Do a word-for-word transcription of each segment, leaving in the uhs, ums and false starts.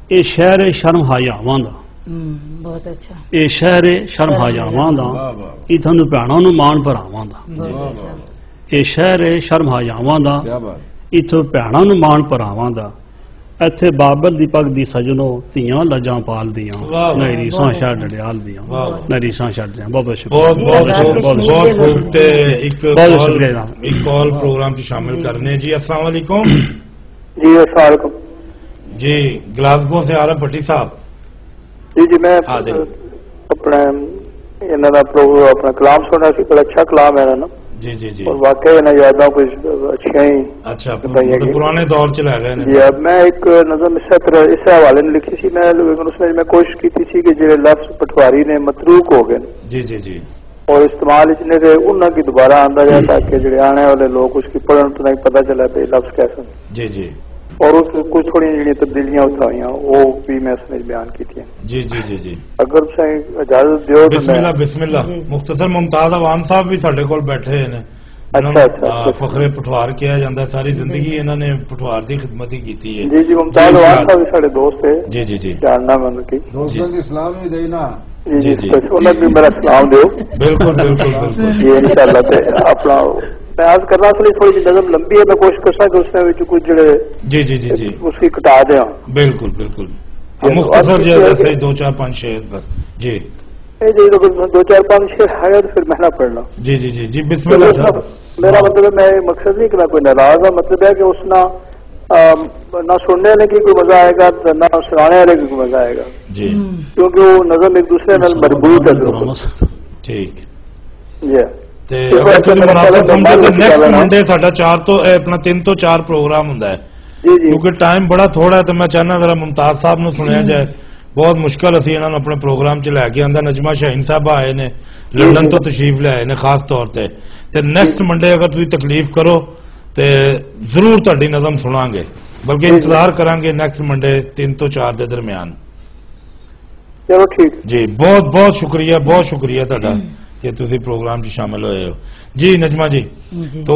ये शहर है शर्म हयावां दा। बहुत अच्छा। ये शहर है शर्म हयावां दा, इथों भैणों नूं मान भरावां दा। ये शहर है शर्म हयावां दा, इथों भैणों नूं मान भरावां दा। इत्थे बाबल दी पग दी सजनों धीआं लजां पाल दियां, नहीं रीसां छड़ डडियाल दियां, नहीं रीसां छड़ दियां। बहुत बहुत शुक्रिया, बहुत बहुत बहुत खूब। ते एक कॉल एक कॉल प्रोग्राम च शामिल करने जी। अस्सलाम वालेकुम जी। अस्सलाम वालेकुम जी। ग्लासगो से आरम भट्टी साहब जी। जी मैं अपना इन्हां दा प्रोग्राम अपना कलाम सुना सी, बड़ा अच्छा कलाम है ना जी जी जी। और वाकई ना यादा कुछ अच्छिया ही। अच्छा, मतलब पुराने दौर च लै गए जी। अब मैं एक नज़म इस तरह इस हवाले ने लिखी सी, मैं उसमें मैं कोशिश की थी कि जो लफ्ज पटवारी ने मतरूक हो गए जी जी जी और इस्तेमाल इतने थे उन्होंने की दोबारा आंदा जाए ताकि जो आने वाले लोग उसकी पढ़ने तो नहीं पता चला भाई लफ्ज कैसे जी जी। और उस कुछ थोड़ी जी तब्दीलियां उत्थे हुई वो भी मैं उसमें बयान की थी जी जी जी जी। अगर इजाजत दो। बिस्मिल्लाह बिस्मिल्लाह। मुख्तसर मुमताज अवान साहब भी साडे कोल बैठे हैं। अच्छा अच्छा। फखरे पटवार किया जाता है, सारी जिंदगी इन्होंने पटवार की खिदमत ही की है। जी जी। मुमताज अवान साहब भी साडे दोस्त है। जी जी जी। जानना मैं उनकी दोस्तों की सलाम भी देना। जी जी जी। उन्हें भी मेरा सलाम दो। बिल्कुल बिल्कुल बिल्कुल जी इंशाल्लाह। अपना मैं आज करना थोड़ी थोड़ी नज़म लंबी है, मैं कोशिश कर सकता उसमें कुछ जड़े जी जी जी जी उसकी कटा दे। बिल्कुल बिल्कुल मुख्तसर जैसे दो चार पांच शेर बस जी जी। दो चार पांच शेर है तो फिर मैं ना पढ़ना। जी जी जी जी। बिस्मिल्लाह। मेरा मतलब मैं मकसद नहीं कि मैं कोई नाराज है, मतलब है कि उसना ना सुनने वाले की कोई मजा आएगा ना सुनाने वाले की कोई मजा आएगा जी, क्योंकि वो नज़म एक दूसरे नाल मजबूत है। ठीक जी। अगर तुम मुनासिब समझो तो नेक्स्ट मंडे साडा चार तो अपना तीन तो चार प्रोग्राम हुंदा है क्योंकि टाइम बड़ा थोड़ा है, तो मैं चाहना जरा मुमताज साहब नूं सुनिया जाए। बहुत मुश्किल असीं इन्हां नूं अपने प्रोग्राम च लैके आंदा। नजमा शाहीन साहब आए ने लंदन तो तशरीफ ले आए ने खास तौर पर। ते नेक्स्ट मंडे अगर तुसीं तकलीफ करो तो जरूर तुहाडी नज़म सुनांगे, बल्कि इंतजार करांगे नेक्स्ट मंडे तीन तो चार के दरमियान। चलो ठीक जी। बहुत बहुत शुक्रिया, बहुत शुक्रिया तुहाडा कि तुसी प्रोग्राम च शामिल होए हो जी। नजमा जी, जी। तो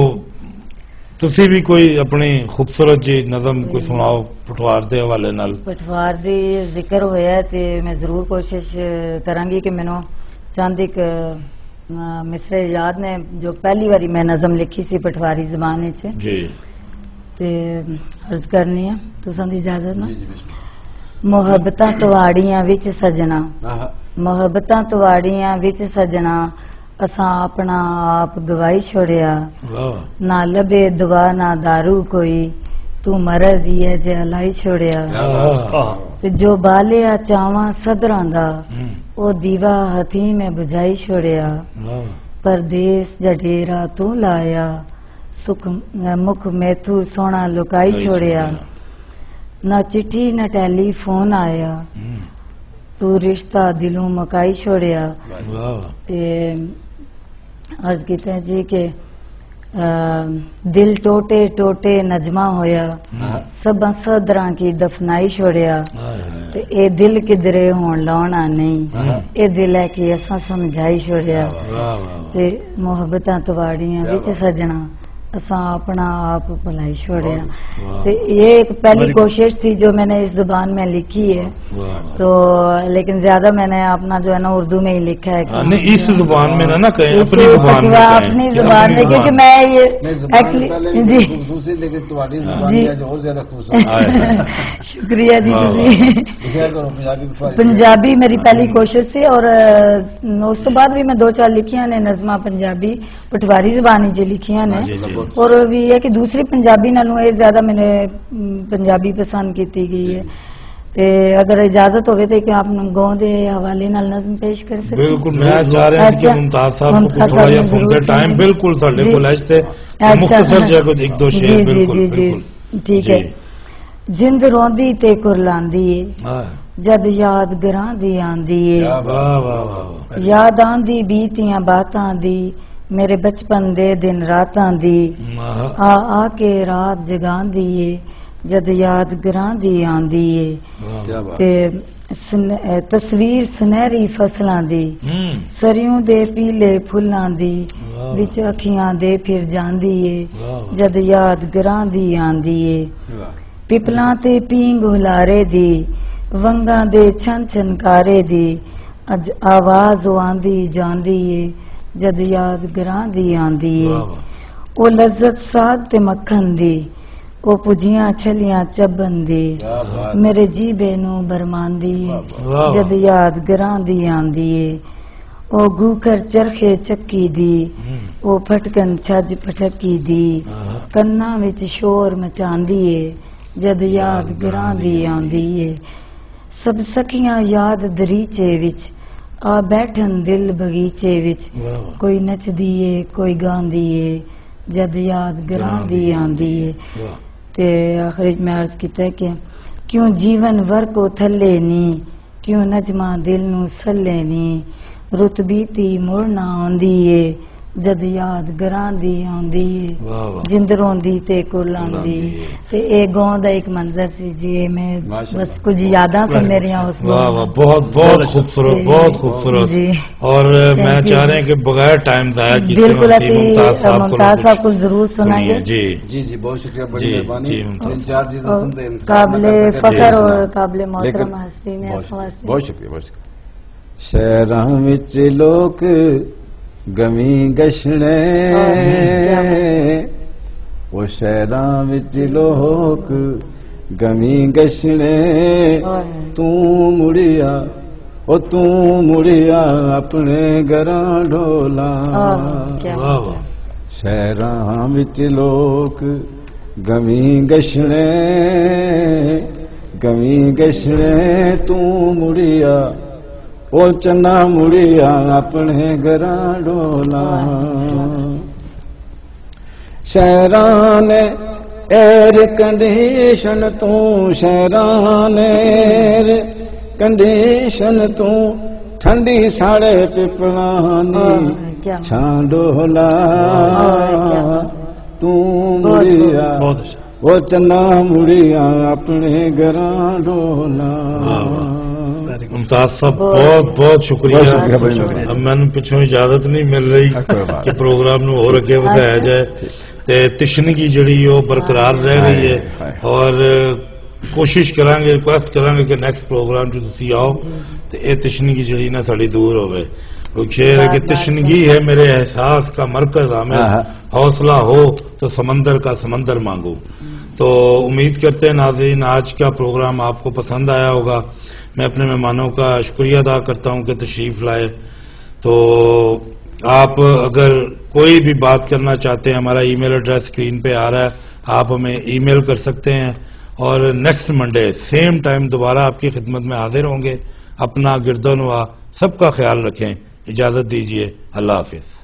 तुसी भी कोई अपनी खूबसूरत जी नज़म कोई सुनाओ पटवार के हवाले नाल। पटवार दी जिक्र होया ते मैं जरूर कोशिश करांगी कि मैनू चंद एक मिसरे याद ने जो पहली बारी मैं नज़म लिखी सी पटवारी जबान जी ते अर्ज करनी है तुसां दी इजाजत ना। मुहब्बतां तुहाड़ियां विच सजना, मुहब्बतां तुहाड़ियां विच सजना, असां अपना आप गवाई छोड़िया। ना लबे दवा ना दारू कोई, तू मरज ही है जे हलाई छोड़िया। ते जो बालिया चावां सदरां दा, ओ दीवा हथी में बुझाई छोड़िया। परदेस जडेरा तू लाया, सुख मुख मैथू सोना लुकाई छोड़िया। ना चिट्ठी न टेलीफोन आया, तू रिश्ता दिलों मकाई छोड़िया। ते अर्ज कीता जी के दिल टोटे टोटे नजमा होया, सब सदरां की दफनाई छोड़िया। ते ए दिल किधरे होण लाउणा नहीं, ए दिल है कि असां समझाई छोड़िया। ते मुहब्बतां तुहाड़ियां विच सजना, असा अपना आप भलाई छोड़िया। तो ये एक पहली कोशिश थी जो मैंने इस जुबान में लिखी है, तो लेकिन ज्यादा मैंने अपना जो है ना उर्दू में ही लिखा है। नहीं इस जुबान में ना ना कहें, अपनी जुबान में कहें। अपनी जुबान में, क्योंकि मैं ये जी शुक्रिया जी। पंजाबी मेरी पहली कोशिश थी और उस तो बाद भी मैं दो चार लिखिया ने नज़मा पंजाबी पटवारी जुबान च लिखिया ने। और भी है कि दूसरी पंजाबी नालों ये ज्यादा मैंने पंजाबी पसंद की गई है। ते अगर इजाजत होवे तो क्या आप गाँव के हवाले नाल नज़म पेश कर सकते? बिल्कुल, मैं चाह रहा हूं कि मुमताज साहब को थोड़ा या सुनते टाइम बिल्कुल साडे कोल थे मुख्तसर जगह कुछ एक दो शेर। बिल्कुल बिल्कुल ठीक है। जिंद रोंदी ते कुरलांदी है, जद याद गरां दी आंदी है। याद आंदी बीतियां बातां दी, मेरे बचपन दे दिन रातां दी। आ आके रात जगांदी है, जद याद गरां दी आंदी है। ते तस्वीर सुनहरी फसलां दी, सरियों दे पीले फुल्लां दी, विच अखियां दे फिर जांदी है, जद याद गरां दी आंदी है। पिपलां ते पींग हुलारे दी वंगां दे छन छनकारे दी अज आवाज आंदी जांदी है जद याद गरां दी आंदी है ओ लज्जत साग ते मक्खन दी ओ पुजियां छलियां चबन दी मेरे जीबे नू बरमांदी है जद याद गरां दी आंदी है ओ गूकर चरखे चक्की दी ओ फटकन छज फटकी दी कन्ना विच शोर मचांदी है जद याद गरां दी आंदी है सब सखियां याद दरीचे विच आ बैठन दिल बगीचे विच कोई नचदी है कोई गांदी है जद याद गरां दी आंदी है ते आखिर में अर्ज कीता कि क्यों जीवन वर को थले नी क्यों नजमा दिल नू सले नी रुत बीती मुड़ ना आंदी है जद याद गरां दी आंदी है जिंद रोंदी ते कुल आंदी ते ए गांव दा एक मंजर सी जी मैं बस कुछ यादां सी मेरियां उस वाह वाह बहुत बहुत खूबसूरत बहुत खूबसूरत और मैं चाह रहे हैं कि बगैर टाइम जाया किए बिल्कुल मुमताज साहब को जरूर सुनाएंगे जी जी जी बहुत शुक्रिया बड़ी मेहरबानी चार चीजें सुनते हैं काबिले फख्र और काबिले मोहतरम हस्ती ने बहुत शुक्रिया बहुत शुक्रिया शहरां विच लोक गमी गशने वो शहरां विच लोक गमी गशने तू मुड़िया ओ तू मुड़िया अपने घरां ढोला शहरां विच लोक गमी गशने गमी गशने तू मुड़िया ओ चन्ना मुड़िया अपने घरां डोला शहरां ने एयर कंडीशन तू शहरां ने एयर कंडीशन तू ठंडी साड़े पिपलां दी छां डोला तू मुड़िया ओ चन्ना मुड़िया अपने घरां डोला मुमताज साहब बहुत बहुत शुक्रिया अब मैंने पिछों इजाजत नहीं मिल रही कि प्रोग्राम नू और अगे बढ़ाया जाए ते तिशनगी जिहड़ी वो बरकरार रह रही है और कोशिश करांगे रिक्वेस्ट करांगे कि नेक्स्ट प्रोग्राम च तुसीं आओ ते ये तिशनगी जिहड़ी ना साडी दूर होवे वो शेर है कि तिशनगी है मेरे एहसास का मरकज आमिर हौसला हो तो समंदर का समंदर मांगो। तो उम्मीद करते हैं नाज़रीन आज का प्रोग्राम आपको पसंद आया होगा। मैं अपने मेहमानों का शुक्रिया अदा करता हूं कि तशरीफ लाए। तो आप अगर कोई भी बात करना चाहते हैं हमारा ईमेल एड्रेस स्क्रीन पे आ रहा है, आप हमें ईमेल कर सकते हैं और नेक्स्ट मंडे सेम टाइम दोबारा आपकी खिदमत में हाजिर होंगे। अपना गिरदोनवा सबका ख्याल रखें। इजाजत दीजिए। अल्लाह हाफिज।